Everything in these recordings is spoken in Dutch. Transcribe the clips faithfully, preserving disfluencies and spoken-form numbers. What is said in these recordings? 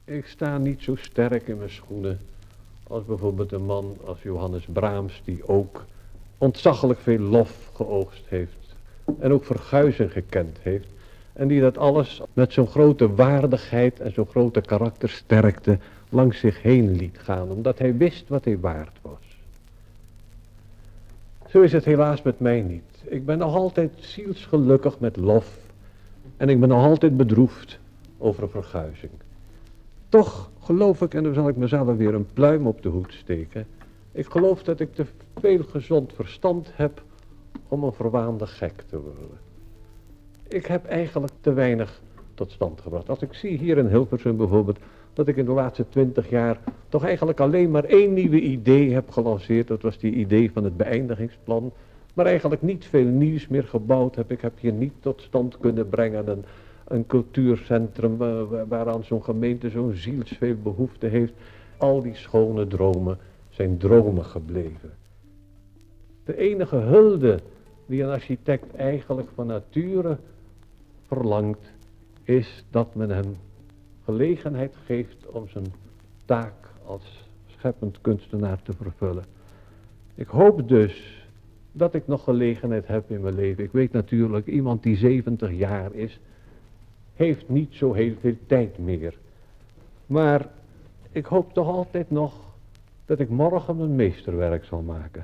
Ik sta niet zo sterk in mijn schoenen als bijvoorbeeld een man als Johannes Brahms, die ook ontzaglijk veel lof geoogst heeft en ook verguizing gekend heeft. En die dat alles met zo'n grote waardigheid en zo'n grote karaktersterkte langs zich heen liet gaan, omdat hij wist wat hij waard was. Zo is het helaas met mij niet. Ik ben nog altijd zielsgelukkig met lof en ik ben nog altijd bedroefd over verguizing. Toch geloof ik, en dan zal ik mezelf weer een pluim op de hoed steken, ik geloof dat ik te veel gezond verstand heb om een verwaande gek te worden. Ik heb eigenlijk te weinig tot stand gebracht. Als ik zie hier in Hilversum bijvoorbeeld, dat ik in de laatste twintig jaar toch eigenlijk alleen maar één nieuwe idee heb gelanceerd. Dat was die idee van het beëindigingsplan. Maar eigenlijk niet veel nieuws meer gebouwd heb. Ik heb hier niet tot stand kunnen brengen een, een cultuurcentrum uh, waaraan zo'n gemeente zo'n zielsveel behoefte heeft. Al die schone dromen zijn dromen gebleven. De enige hulde die een architect eigenlijk van nature verlangt, is dat men hem gelegenheid geeft om zijn taak als scheppend kunstenaar te vervullen. Ik hoop dus dat ik nog gelegenheid heb in mijn leven. Ik weet natuurlijk, iemand die zeventig jaar is, heeft niet zo heel veel tijd meer. Maar ik hoop toch altijd nog dat ik morgen een meesterwerk zal maken.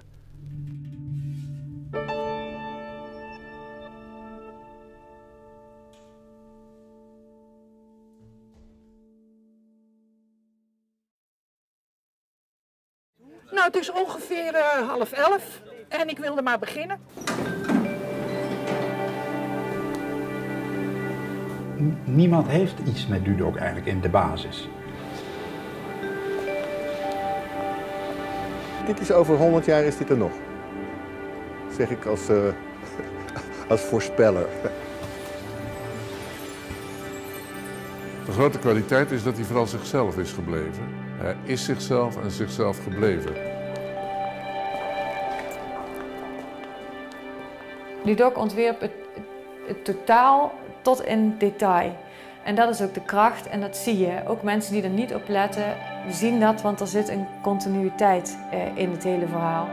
Nou, het is ongeveer uh, half elf en ik wilde maar beginnen. Niemand heeft iets met Dudok eigenlijk in de basis. Dit is over honderd jaar is dit er nog. Zeg ik als, uh, als voorspeller. De grote kwaliteit is dat hij vooral zichzelf is gebleven. Hij is zichzelf en zichzelf gebleven. Dudok ontwierp het, het, het totaal tot in detail. En dat is ook de kracht en dat zie je. Ook mensen die er niet op letten, zien dat, want er zit een continuïteit eh, in het hele verhaal.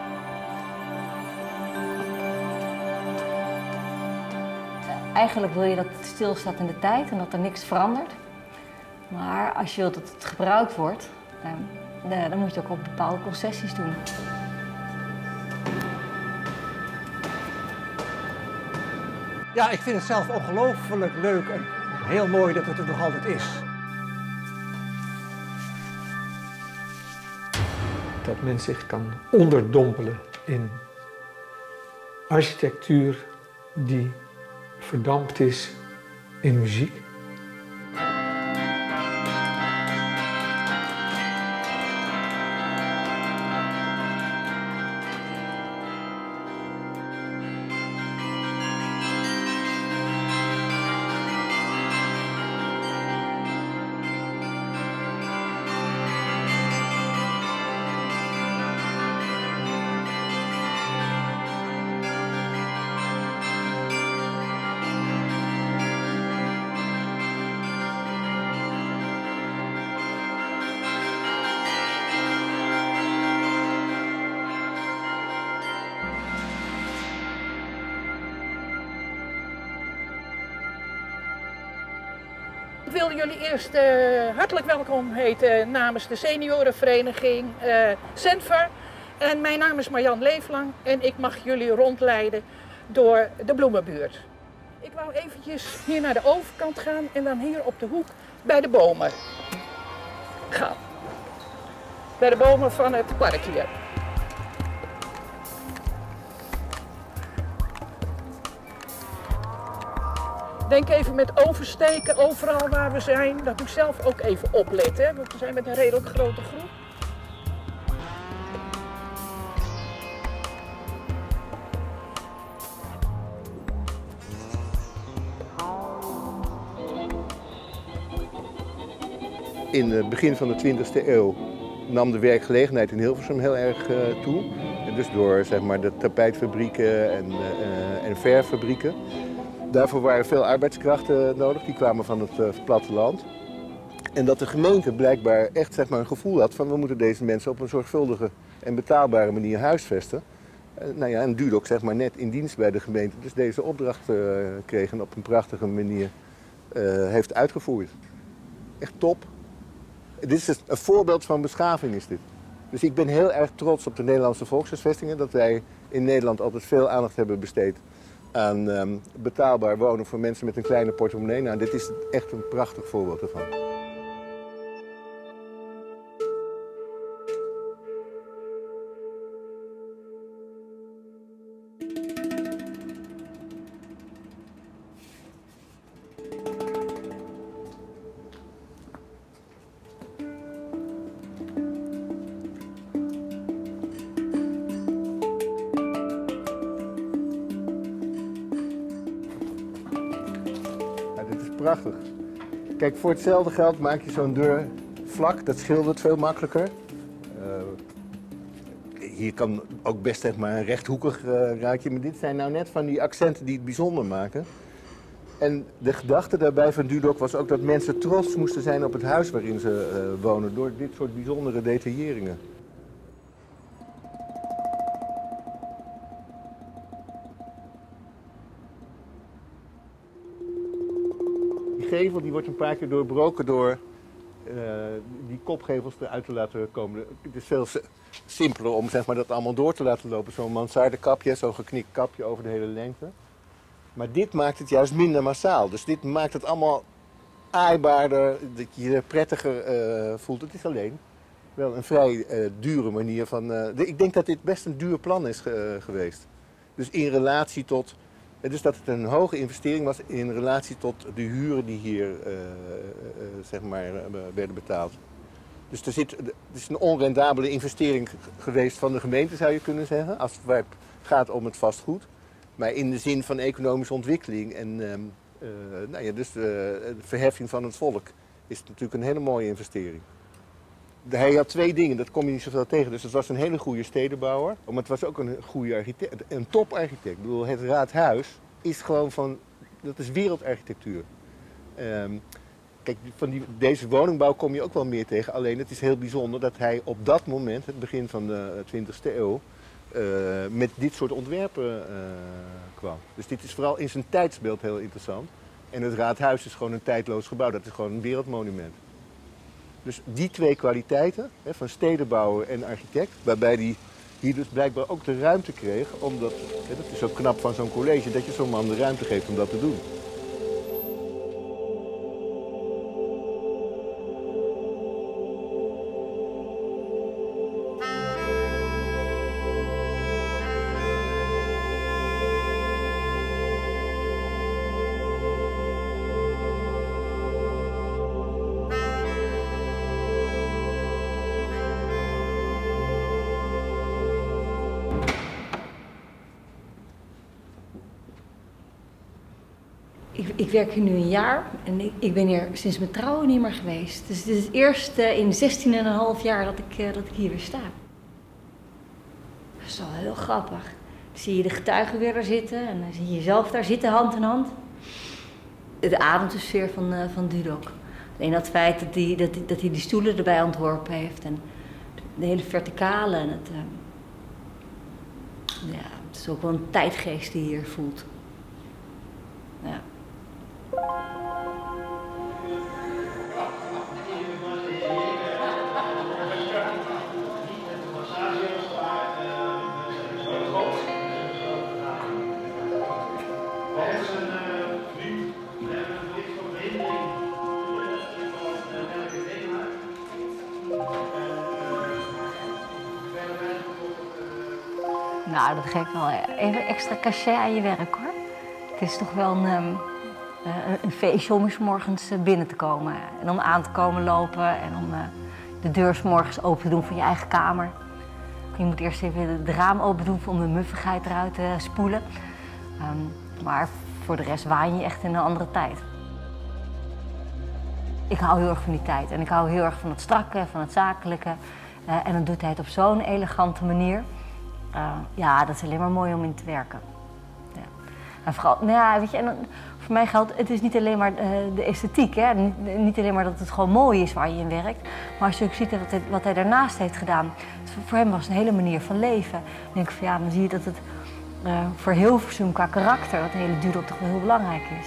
Eigenlijk wil je dat het stilstaat in de tijd en dat er niks verandert. Maar als je wilt dat het gebruikt wordt, dan, dan moet je ook op bepaalde concessies doen. Ja, ik vind het zelf ongelooflijk leuk en heel mooi dat het er nog altijd is. Dat men zich kan onderdompelen in architectuur die verdampt is in muziek. Ik wil jullie eerst uh, hartelijk welkom heten namens de seniorenvereniging uh, Zenver. En mijn naam is Marjan Leeflang en ik mag jullie rondleiden door de bloemenbuurt. Ik wou eventjes hier naar de overkant gaan en dan hier op de hoek bij de bomen gaan. Bij de bomen van het park hier. Denk even met oversteken overal waar we zijn. Dat moet ik zelf ook even opletten, hè? Want we zijn met een redelijk grote groep. In het begin van de twintigste eeuw nam de werkgelegenheid in Hilversum heel erg uh, toe. En dus door zeg maar, de tapijtfabrieken en, uh, en verffabrieken. Daarvoor waren veel arbeidskrachten nodig, die kwamen van het uh, platteland. En dat de gemeente blijkbaar echt zeg maar, een gevoel had van we moeten deze mensen op een zorgvuldige en betaalbare manier huisvesten. Uh, nou ja, en Dudok zeg maar net in dienst bij de gemeente dus deze opdracht uh, kreeg en op een prachtige manier uh, heeft uitgevoerd. Echt top. Dit is een voorbeeld van beschaving is dit. Dus ik ben heel erg trots op de Nederlandse volkshuisvestingen dat wij in Nederland altijd veel aandacht hebben besteed aan um, betaalbaar wonen voor mensen met een kleine portemonnee. Nou, dit is echt een prachtig voorbeeld ervan. Prachtig. Kijk, voor hetzelfde geld maak je zo'n deur vlak, dat schildert veel makkelijker. Uh, hier kan ook best zeg maar, een rechthoekig uh, raadje, maar dit zijn nou net van die accenten die het bijzonder maken. En de gedachte daarbij van Dudok was ook dat mensen trots moesten zijn op het huis waarin ze uh, wonen door dit soort bijzondere detailleringen. De gevel die wordt een paar keer doorbroken door uh, die kopgevels eruit te laten komen. Het is veel simpeler om zeg maar, dat allemaal door te laten lopen. Zo'n mansardekapje, zo'n geknikt kapje over de hele lengte. Maar dit maakt het juist minder massaal. Dus dit maakt het allemaal aaibaarder, dat je je prettiger uh, voelt. Het is alleen wel een vrij uh, dure manier van... Uh, de, ik denk dat dit best een duur plan is uh, geweest. Dus in relatie tot... Dus dat het een hoge investering was in relatie tot de huren die hier uh, uh, zeg maar, uh, werden betaald. Dus er zit, het is een onrendabele investering geweest van de gemeente, zou je kunnen zeggen, als het gaat om het vastgoed. Maar in de zin van economische ontwikkeling en uh, uh, nou ja, dus uh, de verheffing van het volk is het natuurlijk een hele mooie investering. Hij had twee dingen, dat kom je niet zoveel tegen. Dus het was een hele goede stedenbouwer, maar het was ook een goede architect, een toparchitect. Ik bedoel, het Raadhuis is gewoon van, dat is wereldarchitectuur. Um, kijk, van die, deze woningbouw kom je ook wel meer tegen, alleen het is heel bijzonder dat hij op dat moment, het begin van de twintigste eeuw, uh, met dit soort ontwerpen uh, kwam. Dus dit is vooral in zijn tijdsbeeld heel interessant. En het Raadhuis is gewoon een tijdloos gebouw, dat is gewoon een wereldmonument. Dus die twee kwaliteiten, hè, van stedenbouwer en architect, waarbij hij hier dus blijkbaar ook de ruimte kreeg, omdat, hè, dat is ook knap van zo'n college, dat je zo'n man de ruimte geeft om dat te doen. Ik, ik werk hier nu een jaar en ik, ik ben hier sinds mijn trouwen niet meer geweest. Dus het is het eerst uh, in zestien en een half jaar dat ik, uh, dat ik hier weer sta. Dat is wel heel grappig. Dan zie je de getuigen weer daar zitten en dan zie je jezelf daar zitten hand in hand. De ademsfeer van, uh, van Dudok. Alleen dat feit dat hij dat die, dat die, die stoelen erbij ontworpen heeft en de hele verticale. En het, uh, ja, het is ook wel een tijdgeest die je hier voelt. Ja. Nou, dat geeft wel even extra cachet aan je werk, hoor. Het is toch wel een, um, een feestje om eens morgens binnen te komen. En om aan te komen lopen en om uh, de deur 's morgens open te doen van je eigen kamer. Je moet eerst even het raam open doen om de muffigheid eruit te spoelen. Um, maar voor de rest waan je echt in een andere tijd. Ik hou heel erg van die tijd en ik hou heel erg van het strakke, van het zakelijke. Uh, en dan doet hij het op zo'n elegante manier. Uh, ja, dat is alleen maar mooi om in te werken. Ja. En vooral, nou ja, weet je, en dan, voor mij geldt, het is niet alleen maar uh, de esthetiek, hè? Niet, niet alleen maar dat het gewoon mooi is waar je in werkt, maar als je ook ziet wat hij, wat hij daarnaast heeft gedaan. Voor hem was het een hele manier van leven. Dan denk ik van ja, dan zie je dat het uh, voor Hilversum qua karakter, dat hele Dudok toch wel heel belangrijk is.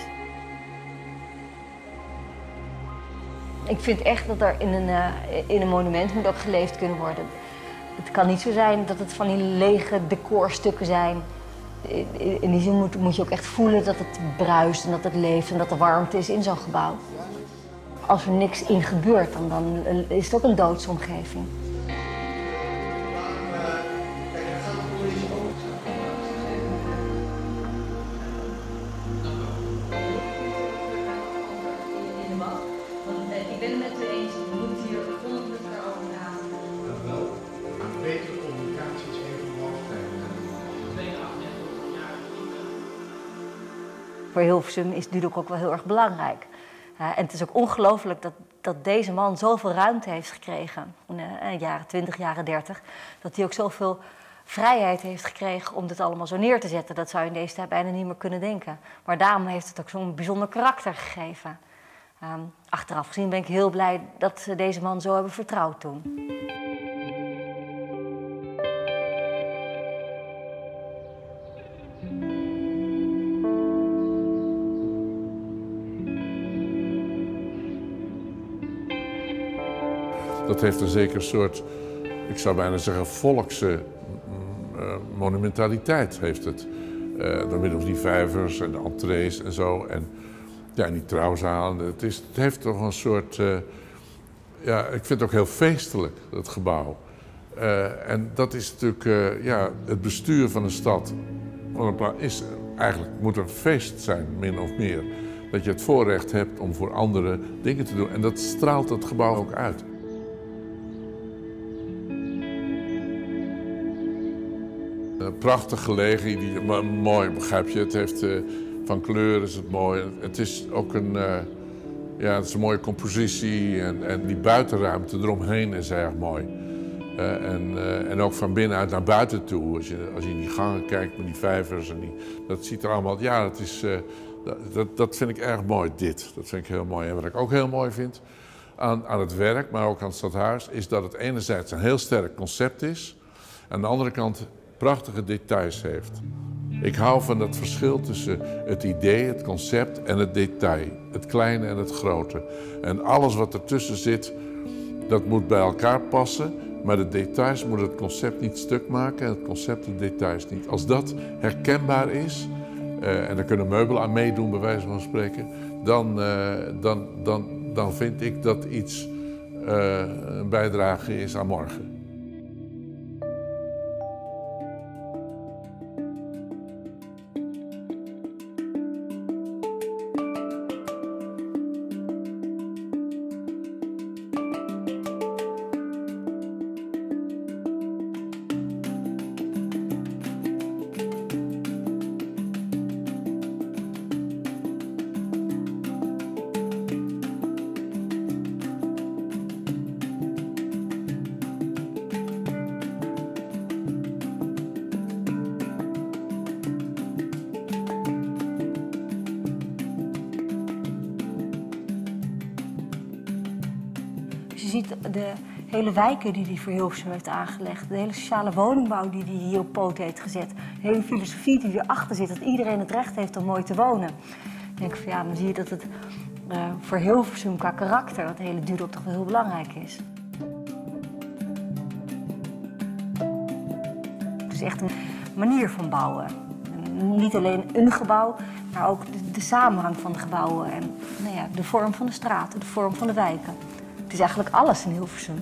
Ik vind echt dat er in een, uh, in een monument moet ook geleefd kunnen worden. Het kan niet zo zijn dat het van die lege decorstukken zijn. In die zin moet, moet je ook echt voelen dat het bruist en dat het leeft en dat er warmte is in zo'n gebouw. Als er niks in gebeurt, dan, dan is het ook een doodsomgeving. Ik ben het met u eens, we moeten hier volgende met elkaar over praten. Wel, betere communicatie is heel belangrijk. Voor Hilversum is Dudok ook wel heel erg belangrijk. Uh, en het is ook ongelooflijk dat, dat deze man zoveel ruimte heeft gekregen in de jaren twintig, jaren dertig. Dat hij ook zoveel vrijheid heeft gekregen om dit allemaal zo neer te zetten. Dat zou je in deze tijd bijna niet meer kunnen denken. Maar daarom heeft het ook zo'n bijzonder karakter gegeven. Um, achteraf gezien ben ik heel blij dat ze deze man zo hebben vertrouwd toen. Dat heeft een zeker soort, ik zou bijna zeggen, volkse uh, monumentaliteit heeft het. Uh, door middel van die vijvers en de entrees en zo. En ja, die trouwzalen. Het, is, het heeft toch een soort, uh, ja, ik vind het ook heel feestelijk, dat gebouw. Uh, en dat is natuurlijk, uh, ja, het bestuur van een stad. Is, eigenlijk moet er een feest zijn, min of meer. Dat je het voorrecht hebt om voor anderen dingen te doen. En dat straalt het gebouw ook uit. Prachtig gelegen, die, mooi begrijp je. Het heeft, uh, van kleur is het mooi. Het is ook een, uh, ja, het is een mooie compositie en, en die buitenruimte eromheen is erg mooi. Uh, en, uh, en ook van binnenuit naar buiten toe. Als je, als je in die gangen kijkt met die vijvers en die, dat ziet er allemaal. Ja, dat is, uh, dat, dat vind ik erg mooi. Dit, dat vind ik heel mooi. En wat ik ook heel mooi vind aan, aan het werk, maar ook aan het stadhuis, is dat het enerzijds een heel sterk concept is, aan de andere kant prachtige details heeft. Ik hou van dat verschil tussen het idee, het concept en het detail. Het kleine en het grote. En alles wat ertussen zit, dat moet bij elkaar passen. Maar de details moeten het concept niet stuk maken en het concept de details niet. Als dat herkenbaar is, uh, en daar kunnen meubelen aan meedoen bij wijze van spreken, dan, uh, dan, dan, dan vind ik dat iets uh, een bijdrage is aan morgen. Je ziet de hele wijken die hij voor Hilversum heeft aangelegd. De hele sociale woningbouw die hij hier op poot heeft gezet. De hele filosofie die erachter zit, dat iedereen het recht heeft om mooi te wonen. Dan denk ik van ja, dan zie je dat het uh, voor Hilversum qua karakter, dat hele Dudok toch wel heel belangrijk is. Het is echt een manier van bouwen. En niet alleen een gebouw, maar ook de, de samenhang van de gebouwen. En nou ja, de vorm van de straten, de vorm van de wijken. Het is eigenlijk alles in Hilversum.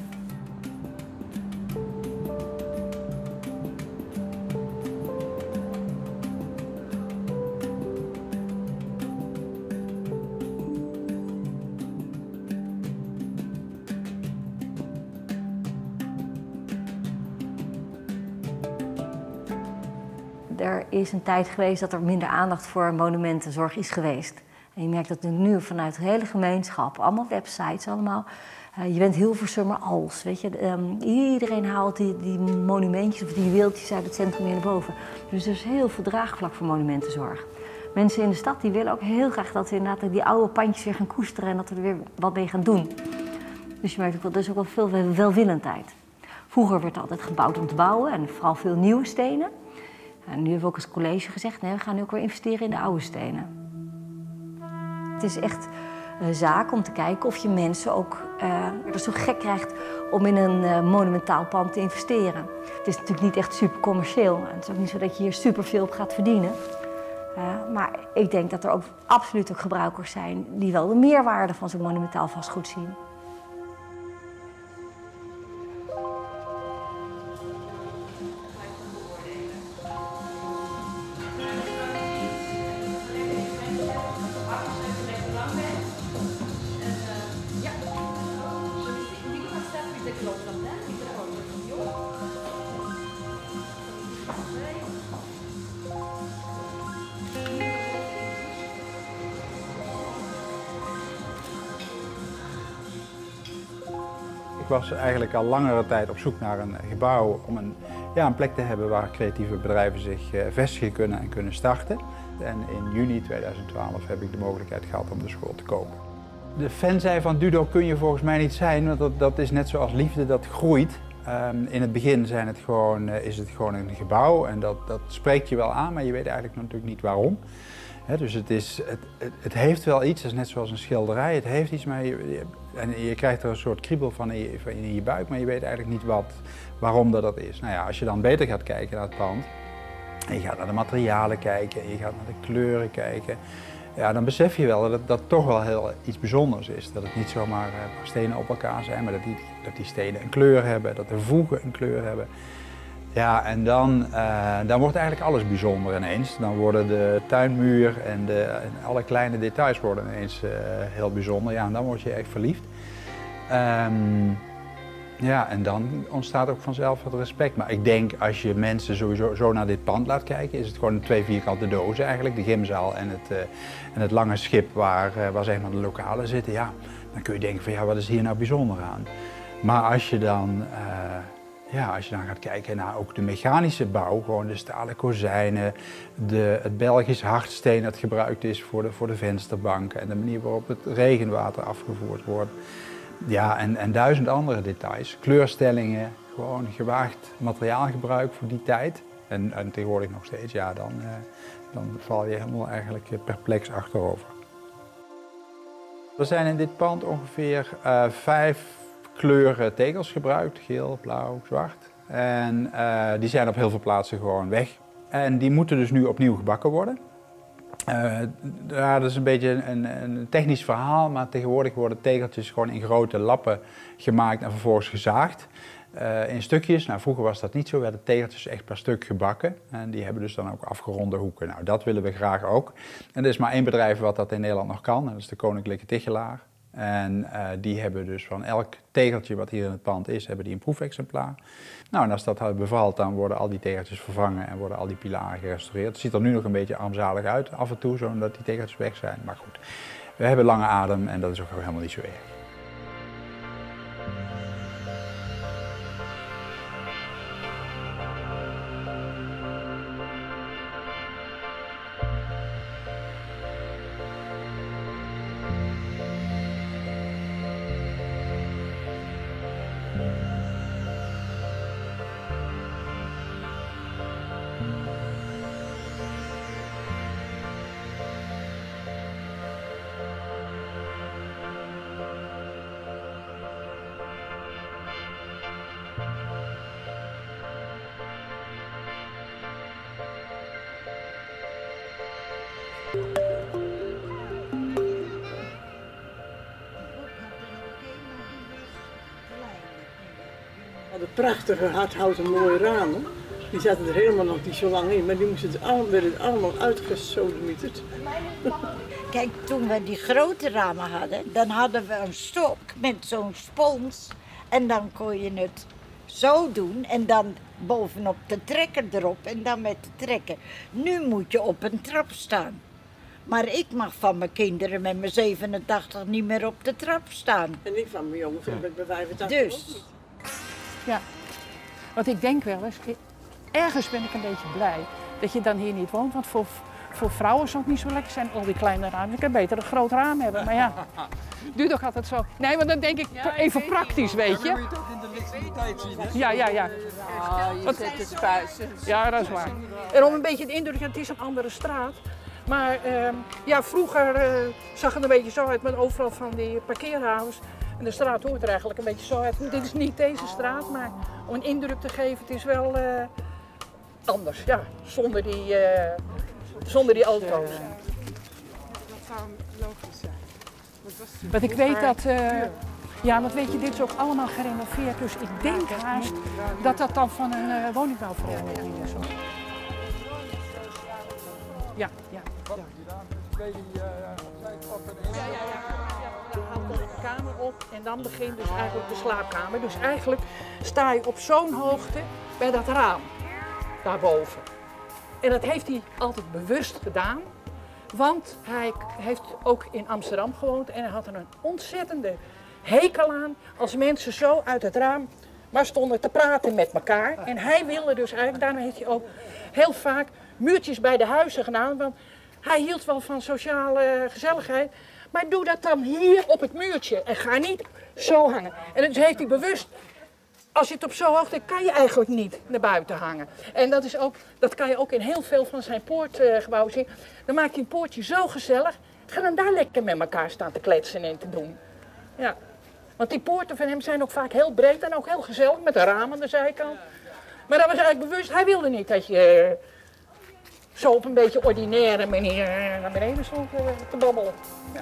Er is een tijd geweest dat er minder aandacht voor monumentenzorg is geweest. En je merkt dat nu vanuit de hele gemeenschap, allemaal websites, allemaal. Uh, je bent Hilversummer als, weet je. Um, iedereen haalt die, die monumentjes of die weeltjes uit het centrum weer naar boven. Dus er is heel veel draagvlak voor monumentenzorg. Mensen in de stad die willen ook heel graag dat we inderdaad die oude pandjes weer gaan koesteren en dat we er weer wat mee gaan doen. Dus je merkt ook wel, er is ook wel veel welwillendheid. Vroeger werd altijd gebouwd om te bouwen en vooral veel nieuwe stenen. En nu hebben we ook als college gezegd, nee, we gaan nu ook weer investeren in de oude stenen. Het is echt een zaak om te kijken of je mensen ook uh, er zo gek krijgt om in een uh, monumentaal pand te investeren. Het is natuurlijk niet echt super commercieel. En het is ook niet zo dat je hier super veel op gaat verdienen. Uh, maar ik denk dat er ook absoluut ook gebruikers zijn die wel de meerwaarde van zo'n monumentaal vastgoed zien. Ik was eigenlijk al langere tijd op zoek naar een gebouw om een, ja, een plek te hebben waar creatieve bedrijven zich uh, vestigen kunnen en kunnen starten. En in juni tweeduizend twaalf heb ik de mogelijkheid gehad om de school te kopen. De fanzij van Dudok kun je volgens mij niet zijn, want dat, dat is net zoals liefde, dat groeit. Um, in het begin zijn het gewoon, uh, is het gewoon een gebouw en dat, dat spreekt je wel aan, maar je weet eigenlijk natuurlijk niet waarom. He, dus het, is, het, het, het heeft wel iets, het is net zoals een schilderij, het heeft iets, maar je, je, en je krijgt er een soort kriebel van in je, van in je buik, maar je weet eigenlijk niet wat, waarom dat, dat is. Nou ja, als je dan beter gaat kijken naar het pand, en je gaat naar de materialen kijken, en je gaat naar de kleuren kijken, ja, dan besef je wel dat het dat toch wel heel iets bijzonders is. Dat het niet zomaar uh, stenen op elkaar zijn, maar dat die, dat die stenen een kleur hebben, dat de voegen een kleur hebben. Ja, en dan, uh, dan wordt eigenlijk alles bijzonder ineens. Dan worden de tuinmuur en, de, en alle kleine details worden ineens uh, heel bijzonder. Ja, en dan word je echt verliefd. Um, ja, en dan ontstaat ook vanzelf het respect. Maar ik denk, als je mensen sowieso zo naar dit pand laat kijken, is het gewoon twee vierkante dozen eigenlijk. De gymzaal en het, uh, en het lange schip waar, uh, waar zeg maar de lokalen zitten. Ja, dan kun je denken van, ja, wat is hier nou bijzonder aan? Maar als je dan... Uh, Ja, als je dan gaat kijken naar ook de mechanische bouw, gewoon de stalen kozijnen, de, het Belgisch hardsteen dat gebruikt is voor de, voor de vensterbanken en de manier waarop het regenwater afgevoerd wordt. Ja, en, en duizend andere details, kleurstellingen, gewoon gewaagd materiaalgebruik voor die tijd. En, en tegenwoordig nog steeds, ja, dan, eh, dan val je helemaal eigenlijk perplex achterover. Er zijn in dit pand ongeveer uh, vijf kleuren tegels gebruikt, geel, blauw, zwart. En uh, die zijn op heel veel plaatsen gewoon weg. En die moeten dus nu opnieuw gebakken worden. Uh, ja, dat is een beetje een, een technisch verhaal, maar tegenwoordig worden tegeltjes gewoon in grote lappen gemaakt en vervolgens gezaagd. Uh, in stukjes. Nou, vroeger was dat niet zo, werden tegeltjes echt per stuk gebakken. En die hebben dus dan ook afgeronde hoeken. Nou, dat willen we graag ook. En er is maar één bedrijf wat dat in Nederland nog kan, en dat is de Koninklijke Tichelaar. En uh, die hebben dus van elk tegeltje wat hier in het pand is, hebben die een proefexemplaar. Nou, en als dat bevalt, dan worden al die tegeltjes vervangen en worden al die pilaren gerestaureerd. Het ziet er nu nog een beetje armzalig uit af en toe, zodat die tegeltjes weg zijn. Maar goed, we hebben lange adem en dat is ook helemaal niet zo erg. De prachtige hardhouten mooie ramen, die zaten er helemaal nog niet zo lang in, maar die moesten het allemaal, werden allemaal uitgesodemieterd. Kijk, toen we die grote ramen hadden, dan hadden we een stok met zo'n spons en dan kon je het zo doen en dan bovenop de trekker erop en dan met de trekker. Nu moet je op een trap staan. Maar ik mag van mijn kinderen met mijn zevenentachtig niet meer op de trap staan. En ik van mijn jongen vind ik bij vijfentachtig Dus. Ja, want ik denk wel eens, ergens ben ik een beetje blij dat je dan hier niet woont. Want voor, voor vrouwen zou het niet zo lekker zijn, al die kleine ramen. Ik kan beter een groot raam hebben, maar ja. Duurt ook altijd zo. Nee, want dan denk ik even praktisch, weet je. Dat moet je toch in de lichtaliteit zien, hè? Ja, ja, ja. Ja, je zet het spuisen. Ja, dat is waar. En om een beetje de indruk, het is een andere straat. Maar uh, ja, vroeger uh, zag het een beetje zo uit met overal van die parkeerhavens. En de straat hoort er eigenlijk een beetje zo uit. Dit is niet deze straat, maar om een indruk te geven, het is wel uh, anders. Ja, zonder die, uh, zonder die auto's. Dat zou logisch zijn. Want ik weet dat, uh, ja, want weet je, dit is ook allemaal gerenoveerd. Dus ik denk haast dat dat dan van een uh, woningbouwvereniging is. Ja, ja. Wat heb je daar? Twee zijtrappen en ja, ja, ja. Dan haalt dan de kamer op en dan begint dus eigenlijk de slaapkamer. Dus eigenlijk sta je op zo'n hoogte bij dat raam daarboven. En dat heeft hij altijd bewust gedaan. Want hij heeft ook in Amsterdam gewoond en hij had er een ontzettende hekel aan als mensen zo uit het raam maar stonden te praten met elkaar. En hij wilde dus eigenlijk, daarom heeft hij ook heel vaak muurtjes bij de huizen gedaan. Want hij hield wel van sociale gezelligheid. Maar doe dat dan hier op het muurtje en ga niet zo hangen. En dus heeft hij bewust, als je het op zo'n hoogte, kan je eigenlijk niet naar buiten hangen. En dat, is ook, dat kan je ook in heel veel van zijn poortgebouwen zien. Dan maakt hij een poortje zo gezellig. Ga dan daar lekker met elkaar staan te kletsen en te doen. Ja. Want die poorten van hem zijn ook vaak heel breed en ook heel gezellig met een raam aan de zijkant. Maar dat was eigenlijk bewust, hij wilde niet dat je zo op een beetje ordinaire manier naar beneden stond te babbelen. Ja.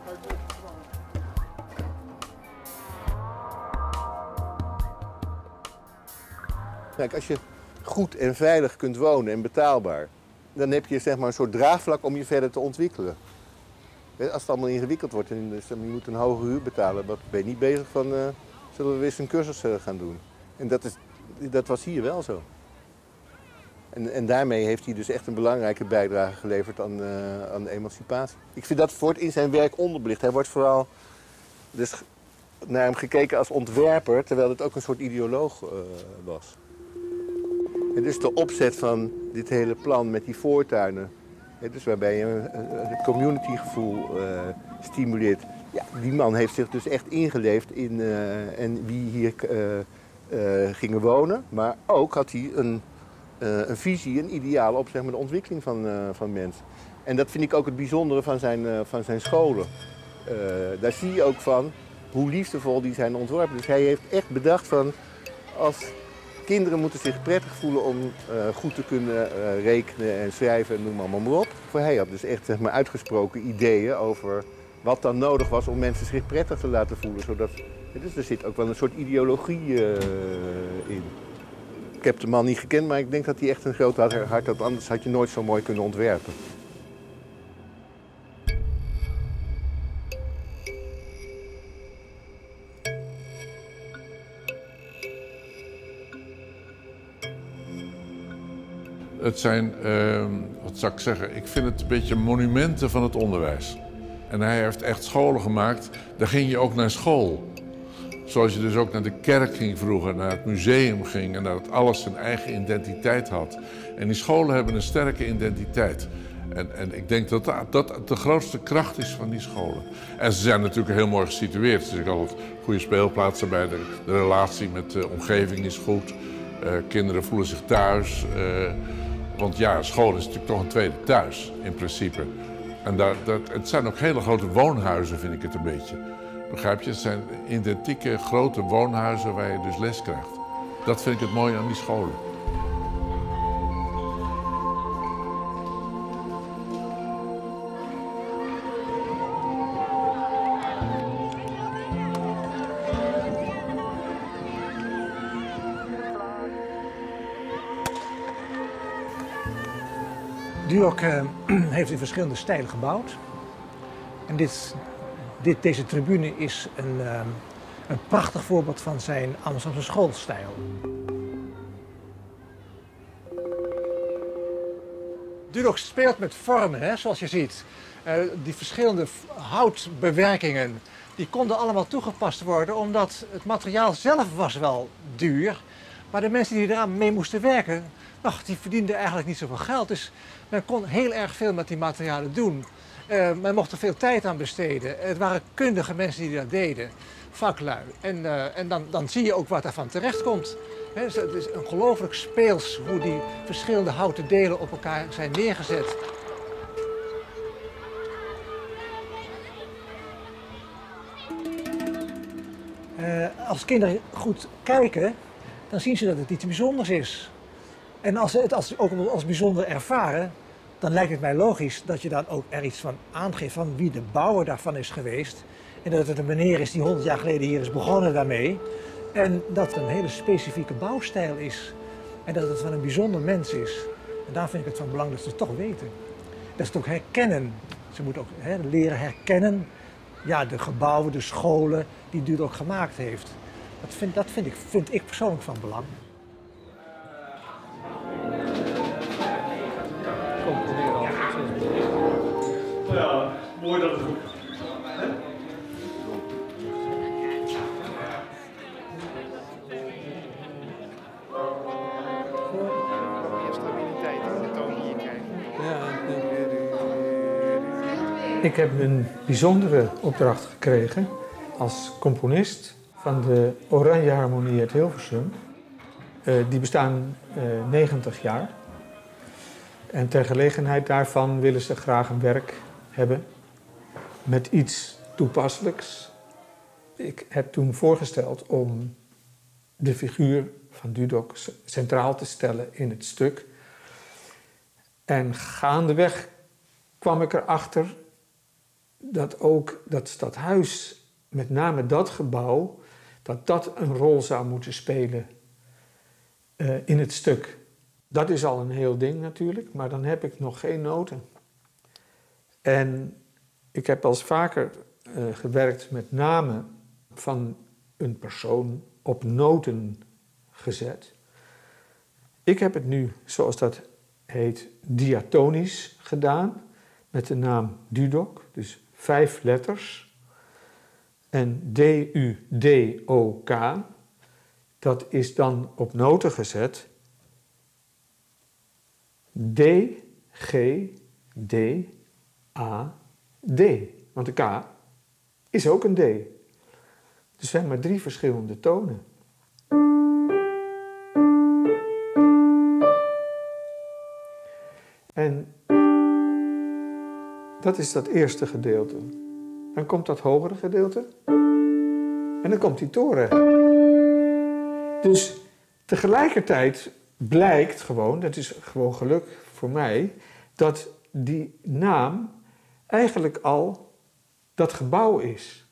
Kijk, als je goed en veilig kunt wonen en betaalbaar, dan heb je zeg maar een soort draagvlak om je verder te ontwikkelen. Als het allemaal ingewikkeld wordt en je moet een hoge huur betalen, dan ben je niet bezig van, uh, zullen we weer eens een cursus uh, gaan doen. En dat, is, dat was hier wel zo. En, en daarmee heeft hij dus echt een belangrijke bijdrage geleverd aan, uh, aan de emancipatie. Ik vind dat wordt in zijn werk onderbelicht. Hij wordt vooral dus naar hem gekeken als ontwerper, terwijl het ook een soort ideoloog uh, was. En dus de opzet van dit hele plan met die voortuinen, dus waarbij je een communitygevoel uh, stimuleert. Ja, die man heeft zich dus echt ingeleefd in uh, en wie hier uh, uh, gingen wonen. Maar ook had hij een, uh, een visie, een ideaal op zeg maar, de ontwikkeling van, uh, van mensen. En dat vind ik ook het bijzondere van zijn, uh, van zijn scholen. Uh, daar zie je ook van hoe liefdevol die zijn ontworpen. Dus hij heeft echt bedacht van als kinderen moeten zich prettig voelen om uh, goed te kunnen uh, rekenen en schrijven en noem allemaal maar op. Voor hij had dus echt zeg maar, uitgesproken ideeën over wat dan nodig was om mensen zich prettig te laten voelen. Zodat, dus er zit ook wel een soort ideologie uh, in. Ik heb de man niet gekend, maar ik denk dat hij echt een groot hart had. Anders had je nooit zo mooi kunnen ontwerpen. Het zijn, uh, wat zou ik zeggen, ik vind het een beetje monumenten van het onderwijs. En hij heeft echt scholen gemaakt, daar ging je ook naar school. Zoals je dus ook naar de kerk ging vroeger, naar het museum ging en dat alles zijn eigen identiteit had. En die scholen hebben een sterke identiteit. En, en ik denk dat dat de grootste kracht is van die scholen. En ze zijn natuurlijk heel mooi gesitueerd. Dus ik had altijd goede speelplaatsen bij, de, de relatie met de omgeving is goed. Uh, kinderen voelen zich thuis. Uh, want ja, school is natuurlijk toch een tweede thuis, in principe. En daar, dat, het zijn ook hele grote woonhuizen, vind ik het een beetje. Begrijp je? Het zijn identieke grote woonhuizen waar je dus les krijgt. Dat vind ik het mooie aan die scholen. Duroc uh, heeft in verschillende stijlen gebouwd. En dit, dit, deze tribune is een, uh, een prachtig voorbeeld van zijn Amsterdamse schoolstijl. Duroc speelt met vormen, hè, zoals je ziet. Uh, die verschillende houtbewerkingen die konden allemaal toegepast worden, omdat het materiaal zelf was wel duur. Maar de mensen die eraan mee moesten werken, ach, die verdienden eigenlijk niet zoveel geld. Dus men kon heel erg veel met die materialen doen. Uh, men mocht er veel tijd aan besteden. Het waren kundige mensen die dat deden, vaklui. En, uh, en dan, dan zie je ook wat daarvan terecht komt. He, dus het is ongelooflijk speels hoe die verschillende houten delen op elkaar zijn neergezet. Uh, als kinderen goed kijken, dan zien ze dat het iets bijzonders is. En als ze het als, ook als bijzonder ervaren, dan lijkt het mij logisch dat je dan ook er iets van aangeeft van wie de bouwer daarvan is geweest. En dat het een meneer is die honderd jaar geleden hier is begonnen daarmee. En dat het een hele specifieke bouwstijl is. En dat het van een bijzonder mens is. En daar vind ik het van belang dat ze het toch weten. Dat ze het ook herkennen. Ze moeten ook he, leren herkennen. Ja, de gebouwen, de scholen die Dudok gemaakt heeft. Dat vind, dat vind, ik, vind ik persoonlijk van belang. Ja, mooi dat het goed is. Meer stabiliteit in de toon die je krijgt. Ik heb een bijzondere opdracht gekregen als componist van de Oranje Harmonie uit Hilversum. Uh, die bestaan uh, negentig jaar. En ter gelegenheid daarvan willen ze graag een werk hebben met iets toepasselijks. Ik heb toen voorgesteld om de figuur van Dudok centraal te stellen in het stuk. En gaandeweg kwam ik erachter dat ook dat stadhuis, met name dat gebouw, dat dat een rol zou moeten spelen uh, in het stuk. Dat is al een heel ding natuurlijk, maar dan heb ik nog geen noten. En ik heb al eens vaker uh, gewerkt met namen van een persoon op noten gezet. Ik heb het nu, zoals dat heet, diatonisch gedaan, met de naam Dudok, dus vijf letters. En D U D O K, dat is dan op noten gezet. D, G, D, A, D. Want de K is ook een D. Dus er zijn maar drie verschillende tonen. En dat is dat eerste gedeelte. Dan komt dat hogere gedeelte. En dan komt die toren. Dus tegelijkertijd blijkt gewoon, dat is gewoon geluk voor mij, dat die naam eigenlijk al dat gebouw is.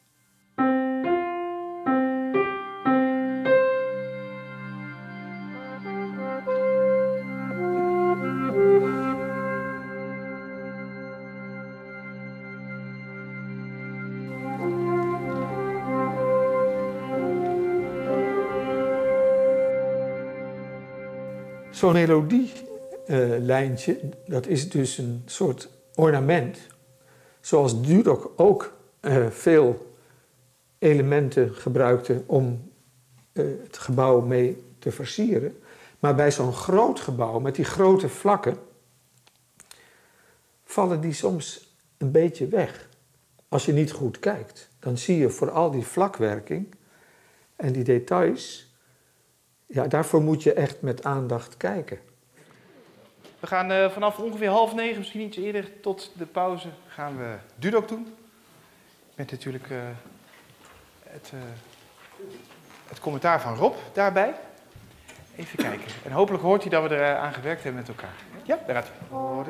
Zo'n melodielijntje, uh, dat is dus een soort ornament. Zoals Dudok ook uh, veel elementen gebruikte om uh, het gebouw mee te versieren. Maar bij zo'n groot gebouw met die grote vlakken vallen die soms een beetje weg. Als je niet goed kijkt, dan zie je voor al die vlakwerking en die details. Ja, daarvoor moet je echt met aandacht kijken. We gaan uh, vanaf ongeveer half negen, misschien iets eerder, tot de pauze, gaan we Dudok doen. Met natuurlijk uh, het, uh, het commentaar van Rob daarbij. Even kijken. En hopelijk hoort hij dat we er uh, aan gewerkt hebben met elkaar. Ja, daar gaat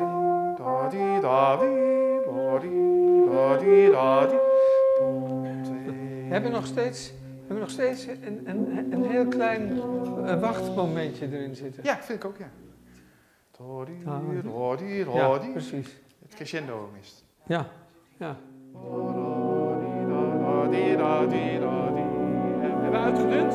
hij. We hebben nog steeds... We hebben nog steeds een, een, een heel klein uh, wachtmomentje erin zitten. Ja, vind ik ook, ja. Ja, precies. Het crescendo is het. Ja, ja. Hebben we uitgedund?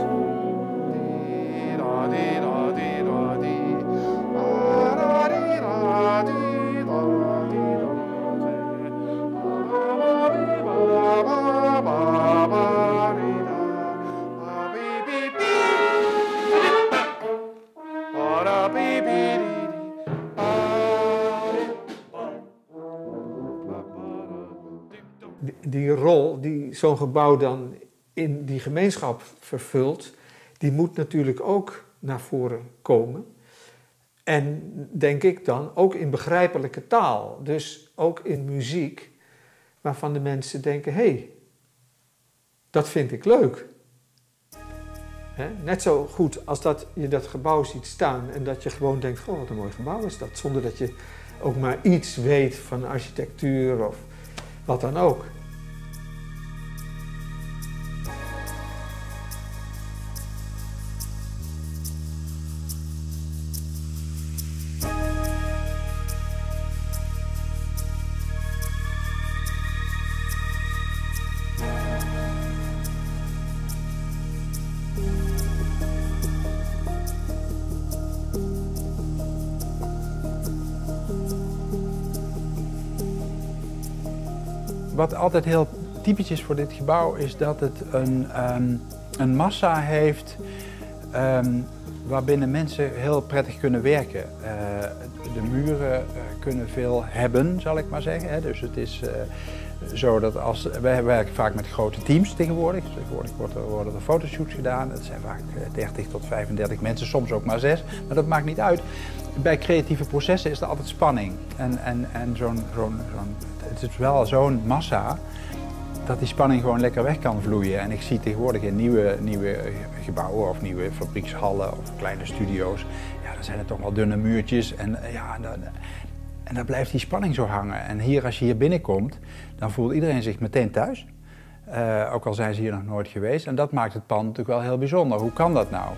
die, die rol die zo'n gebouw dan in die gemeenschap vervult, die moet natuurlijk ook naar voren komen. En denk ik dan ook in begrijpelijke taal, dus ook in muziek, waarvan de mensen denken, hé, hey, dat vind ik leuk. He, net zo goed als dat je dat gebouw ziet staan en dat je gewoon denkt, goh, wat een mooi gebouw is dat, zonder dat je ook maar iets weet van architectuur of wat dan ook. Wat altijd heel typisch is voor dit gebouw is dat het een, um, een massa heeft um, waarbinnen mensen heel prettig kunnen werken. Uh, de muren uh, kunnen veel hebben, zal ik maar zeggen. Hè. Dus het is uh, zo dat als, wij werken vaak met grote teams tegenwoordig. Tegenwoordig worden, worden er fotoshoots gedaan. Het zijn vaak dertig tot vijfendertig mensen, soms ook maar zes. Maar dat maakt niet uit. Bij creatieve processen is er altijd spanning. En, en, en zo'n, zo'n, zo'n, het is wel zo'n massa dat die spanning gewoon lekker weg kan vloeien. En ik zie tegenwoordig in nieuwe, nieuwe gebouwen of nieuwe fabriekshallen of kleine studio's, ja, dan zijn er toch wel dunne muurtjes en, ja, dan, en dan blijft die spanning zo hangen. En hier, als je hier binnenkomt, dan voelt iedereen zich meteen thuis. Uh, ook al zijn ze hier nog nooit geweest. En dat maakt het pand natuurlijk wel heel bijzonder. Hoe kan dat nou?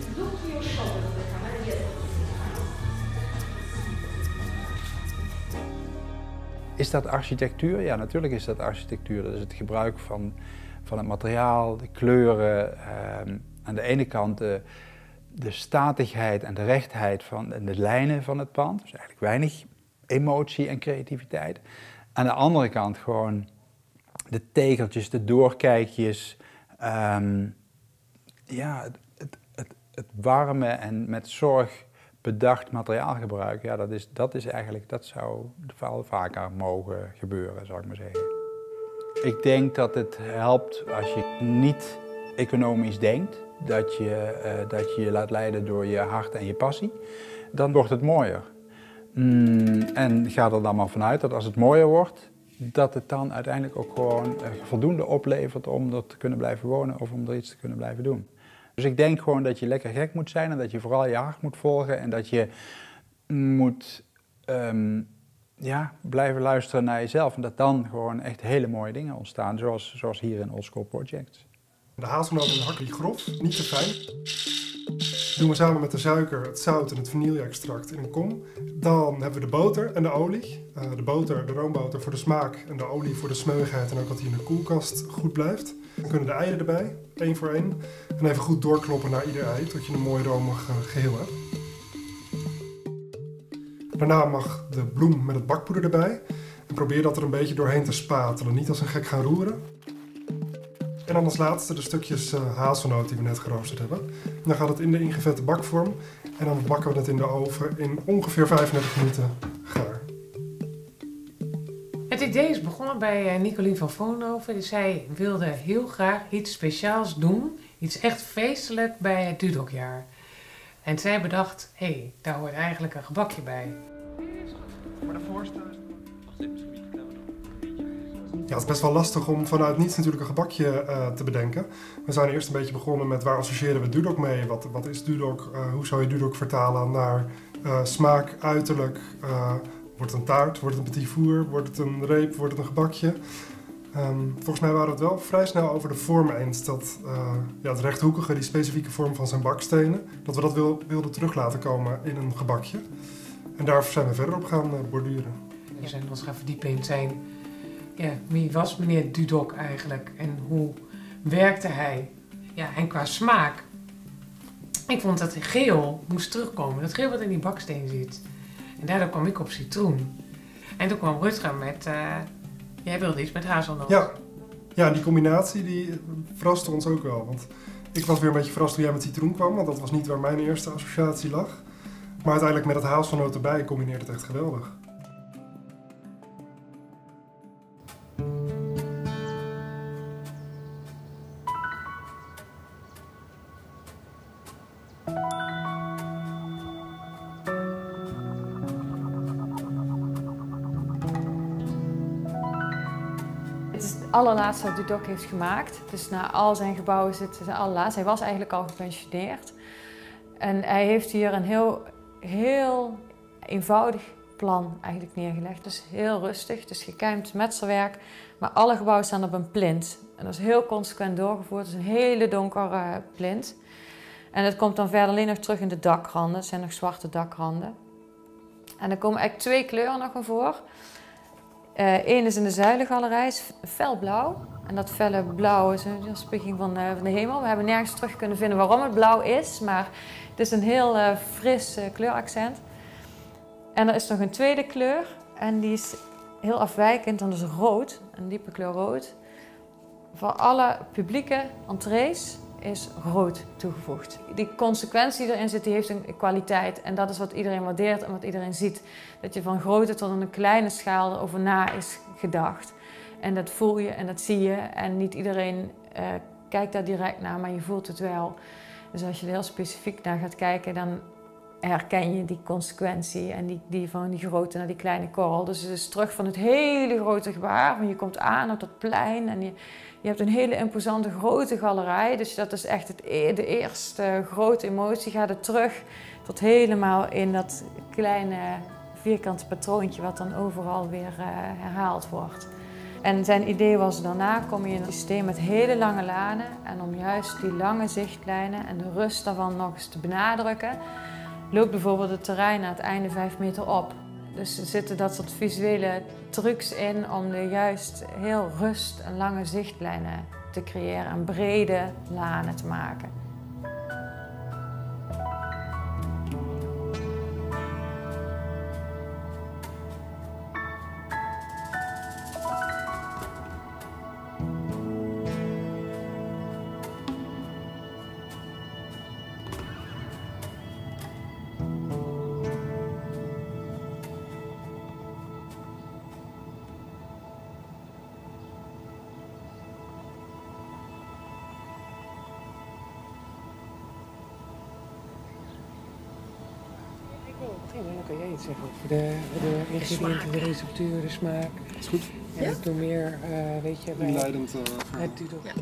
Is dat architectuur? Ja, natuurlijk is dat architectuur. Dat is het gebruik van, van het materiaal, de kleuren. Uh, aan de ene kant de, de statigheid en de rechtheid van en de lijnen van het pand. Dus eigenlijk weinig emotie en creativiteit. Aan de andere kant gewoon de tegeltjes, de doorkijkjes. Um, ja, het, het, het, het warme en met zorg bedacht materiaalgebruik, ja, dat is, dat is eigenlijk, dat zou veel vaker mogen gebeuren, zou ik maar zeggen. Ik denk dat het helpt als je niet economisch denkt, dat je, uh, dat je je laat leiden door je hart en je passie, dan wordt het mooier. Mm, en ga er dan maar vanuit dat als het mooier wordt, dat het dan uiteindelijk ook gewoon uh, voldoende oplevert om er te kunnen blijven wonen of om er iets te kunnen blijven doen. Dus ik denk gewoon dat je lekker gek moet zijn en dat je vooral je hart moet volgen en dat je moet um, ja, blijven luisteren naar jezelf. En dat dan gewoon echt hele mooie dingen ontstaan, zoals, zoals hier in Old School Projects. De hazelnoten en de hakken die grof, niet te fijn. Doen we samen met de suiker, het zout en het vanille-extract in een kom. Dan hebben we de boter en de olie. Uh, de boter, de roomboter voor de smaak en de olie voor de smeuigheid en ook dat die in de koelkast goed blijft. Dan kunnen de eieren erbij, één voor één. En even goed doorkloppen naar ieder ei, tot je een mooi romig uh, geheel hebt. Daarna mag de bloem met het bakpoeder erbij. En probeer dat er een beetje doorheen te spatelen, niet als een gek gaan roeren. En dan als laatste de stukjes uh, hazelnoot die we net geroosterd hebben. En dan gaat het in de ingevette bakvorm. En dan bakken we het in de oven in ongeveer vijfendertig minuten gaar. Het idee is begonnen bij uh, Nicolien van Vollenhoven. Zij wilde heel graag iets speciaals doen. Iets echt feestelijk bij het Dudokjaar. En zij bedacht, hé, hey, daar hoort eigenlijk een gebakje bij. Voor de voorste. Ja, het is best wel lastig om vanuit niets natuurlijk een gebakje uh, te bedenken. We zijn eerst een beetje begonnen met waar associëren we Dudok mee? Wat, wat is Dudok? Uh, hoe zou je Dudok vertalen naar uh, smaak, uiterlijk? Uh, wordt het een taart? Wordt het een petit four? Wordt het een reep? Wordt het een gebakje? Um, volgens mij waren we het wel vrij snel over de vorm eens. Dat uh, ja, het rechthoekige, die specifieke vorm van zijn bakstenen, dat we dat wil, wilden terug laten komen in een gebakje. En daar zijn we verder op gaan uh, borduren. We zijn ons gaan verdiepen in zijn... Ja, wie was meneer Dudok eigenlijk en hoe werkte hij? Ja, en qua smaak. Ik vond dat geel moest terugkomen, dat geel wat in die baksteen zit. En daardoor kwam ik op citroen. En toen kwam Rutger met, uh, jij wilde iets met hazelnoot. Ja, ja, die combinatie die verraste ons ook wel. Want ik was weer een beetje verrast toen jij met citroen kwam, want dat was niet waar mijn eerste associatie lag. Maar uiteindelijk met het hazelnoot erbij combineert het echt geweldig. allerlaatste wat Dudok heeft gemaakt. Dus na al zijn gebouwen zit zijn allerlaatste. Hij was eigenlijk al gepensioneerd. En hij heeft hier een heel, heel eenvoudig plan eigenlijk neergelegd. Dus heel rustig, dus gekijmd metselwerk. Maar alle gebouwen staan op een plint. En dat is heel consequent doorgevoerd. Het is een hele donkere plint. En het komt dan verder alleen nog terug in de dakranden. Het zijn nog zwarte dakranden. En er komen eigenlijk twee kleuren nog in voor. Eén uh, is in de zuilengalerij, felblauw. En dat felle blauw is een spiegeling van, uh, van de hemel. We hebben nergens terug kunnen vinden waarom het blauw is, maar het is een heel uh, fris uh, kleuraccent. En er is nog een tweede kleur en die is heel afwijkend, en dat is rood, een diepe kleur rood. Voor alle publieke entrees is rood toegevoegd. Die consequentie die erin zit, die heeft een kwaliteit. En dat is wat iedereen waardeert en wat iedereen ziet. Dat je van grote tot een kleine schaal erover na is gedacht. En dat voel je en dat zie je. En niet iedereen uh, kijkt daar direct naar, maar je voelt het wel. Dus als je er heel specifiek naar gaat kijken, dan herken je die consequentie. En die, die van die grote naar die kleine korrel. Dus het is terug van het hele grote gebaar. Want je komt aan op dat plein en je... Je hebt een hele imposante grote galerij, dus dat is echt het, de eerste grote emotie. Gaat het terug tot helemaal in dat kleine vierkante patroontje wat dan overal weer uh, herhaald wordt. En zijn idee was, daarna kom je in een systeem met hele lange lanen. En om juist die lange zichtlijnen en de rust daarvan nog eens te benadrukken, loopt bijvoorbeeld het terrein aan het einde vijf meter op. Dus er zitten dat soort visuele trucs in om er juist heel rust en lange zichtlijnen te creëren en brede lanen te maken. Dan kan jij iets zeggen over de, de ingrediënten, de receptuur, de smaak. Dat is goed. En ja? Doe meer, uh, weet je, bij inleidend uh, het Dudok. Ja.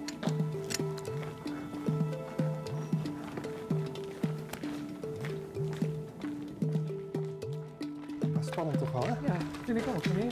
Spannend toch wel, hè? Ja, vind ik ook. Nee?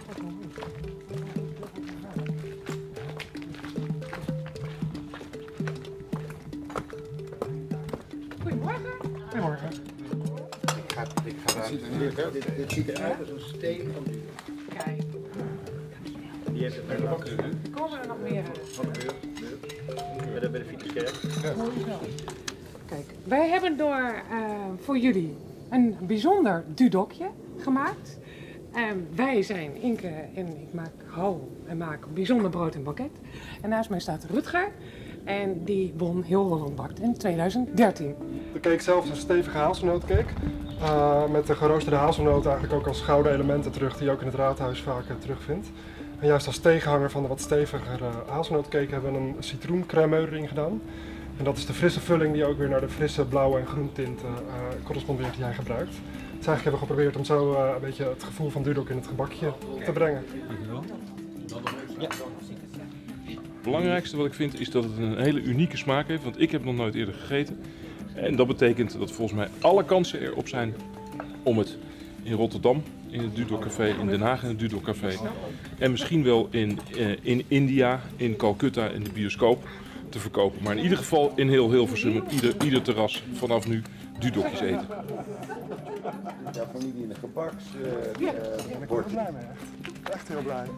Goedemorgen. Goedemorgen. Ik ga daar. Dit, dit, dit ziet eruit als een steen van Dudok. Kijk. Die heeft het bij de bakken. Komen er nog meer uit? Van de Bij de, bij de fietskerk. Ja. Kijk, wij hebben door uh, voor jullie een bijzonder Dudokje gemaakt. Uh, wij zijn Inke en ik maak, hou en maak bijzonder brood en bakket. En naast mij staat Rutger. En die won Heel Holland Bakt in tweeduizend dertien. De cake zelf is een stevige hazelnootcake. Uh, met de geroosterde hazelnoot eigenlijk ook als gouden elementen terug, die je ook in het raadhuis vaak uh, terugvindt. En juist als tegenhanger van de wat stevigere uh, hazelnootcake hebben we een citroencremeur erin gedaan. En dat is de frisse vulling die ook weer naar de frisse blauwe en groen tint uh, correspondeert die jij gebruikt. Dus eigenlijk hebben we geprobeerd om zo uh, een beetje het gevoel van Dudok in het gebakje te brengen. Ja. Het belangrijkste wat ik vind is dat het een hele unieke smaak heeft, want ik heb nog nooit eerder gegeten. En dat betekent dat volgens mij alle kansen erop zijn om het in Rotterdam, in het Dudok Café, in Den Haag in het Dudok Café en misschien wel in, uh, in India, in Calcutta in de bioscoop te verkopen. Maar in ieder geval in heel Hilversum, op ieder, ieder terras vanaf nu Dudokjes eten. Ja, familie in de gebaks. Uh, ja, daar ben ik ook blij mee. Echt heel blij.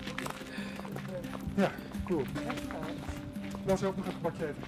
Ja, cool. Dan zou ik nog een gebakje eten.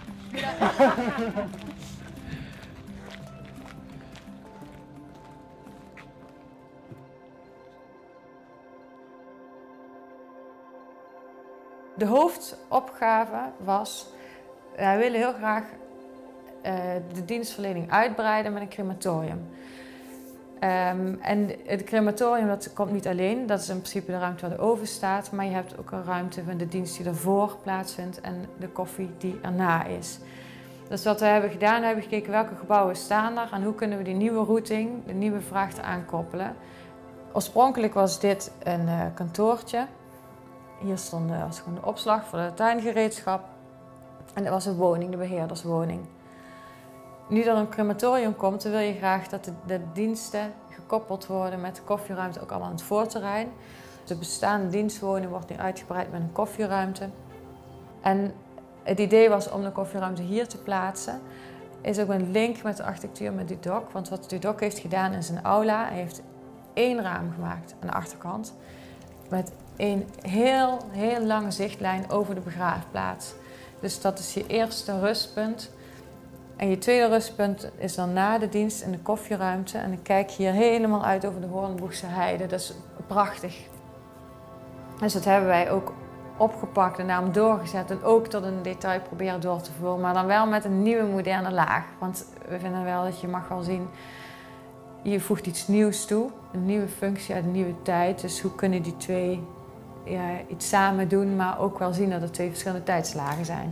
De hoofdopgave was, wij willen heel graag uh, de dienstverlening uitbreiden met een crematorium. Um, en het crematorium dat komt niet alleen, dat is in principe de ruimte waar de oven staat, maar je hebt ook een ruimte van de dienst die ervoor plaatsvindt en de koffie die erna is. Dus wat we hebben gedaan, we hebben gekeken welke gebouwen staan er en hoe kunnen we die nieuwe routing, de nieuwe vraag aankoppelen. Oorspronkelijk was dit een uh, kantoortje. Hier stond uh, was gewoon de opslag voor de tuingereedschap. En dat was een woning, de beheerderswoning. Nu er een crematorium komt, dan wil je graag dat de, de diensten gekoppeld worden met de koffieruimte, ook allemaal aan het voorterrein. De bestaande dienstwoning wordt nu uitgebreid met een koffieruimte. En het idee was om de koffieruimte hier te plaatsen. Is ook een link met de architectuur met Dudok. Want wat Dudok heeft gedaan in zijn aula, hij heeft één raam gemaakt aan de achterkant. Met een heel, heel lange zichtlijn over de begraafplaats. Dus dat is je eerste rustpunt. En je tweede rustpunt is dan na de dienst in de koffieruimte. En dan kijk je hier helemaal uit over de Hoornboegse heide. Dat is prachtig. Dus dat hebben wij ook opgepakt en daarom doorgezet. En ook tot een detail proberen door te voeren. Maar dan wel met een nieuwe moderne laag. Want we vinden wel dat je mag wel zien, je voegt iets nieuws toe. Een nieuwe functie uit een nieuwe tijd. Dus hoe kunnen die twee ja, iets samen doen, maar ook wel zien dat het twee verschillende tijdslagen zijn.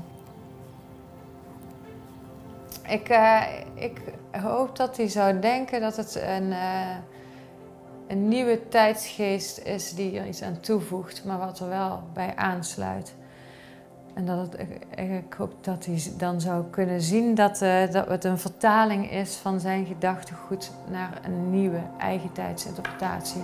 Ik, uh, ik hoop dat hij zou denken dat het een, uh, een nieuwe tijdsgeest is die er iets aan toevoegt, maar wat er wel bij aansluit. En dat het, ik, ik hoop dat hij dan zou kunnen zien dat, uh, dat het een vertaling is van zijn gedachtegoed naar een nieuwe eigen tijdsinterpretatie.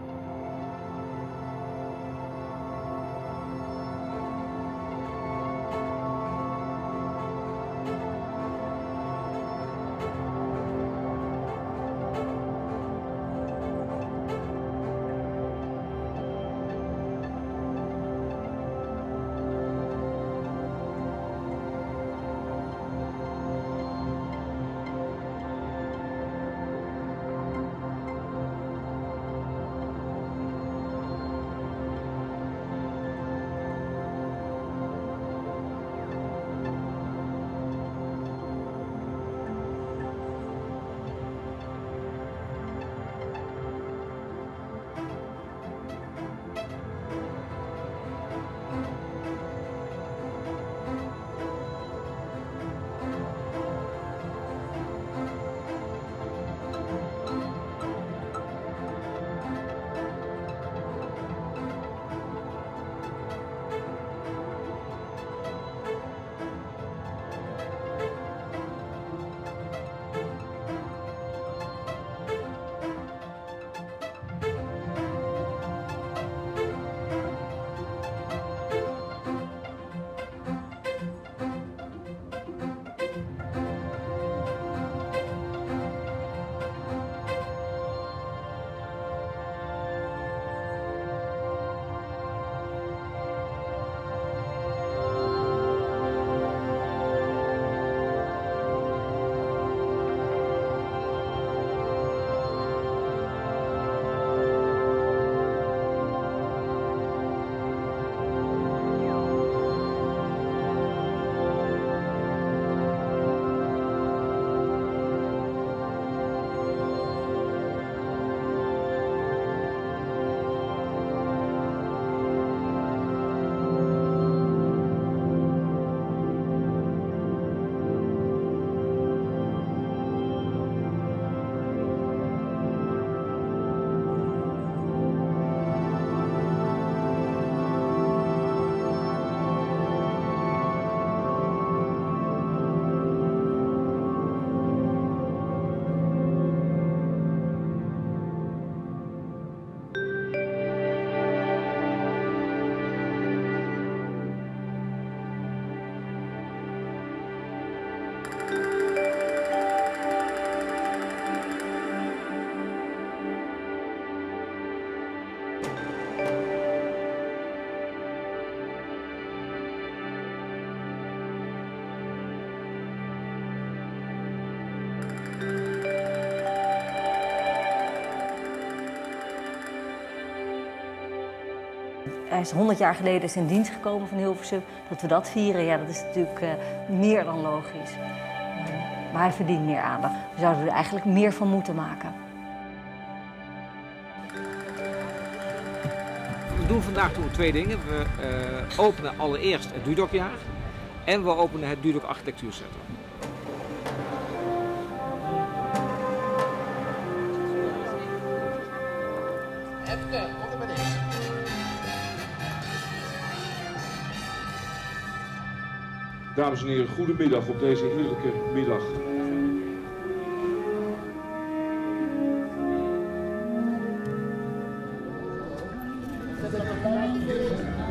Hij is honderd jaar geleden is in dienst gekomen van Hilversum. Dat we dat vieren, ja, dat is natuurlijk uh, meer dan logisch. Uh, maar hij verdient meer aandacht. We zouden er eigenlijk meer van moeten maken. We doen vandaag doen we twee dingen. We uh, openen allereerst het Dudokjaar en we openen het Dudok Architectuurcentrum. Dames en heren, goedemiddag op deze heerlijke middag. Dat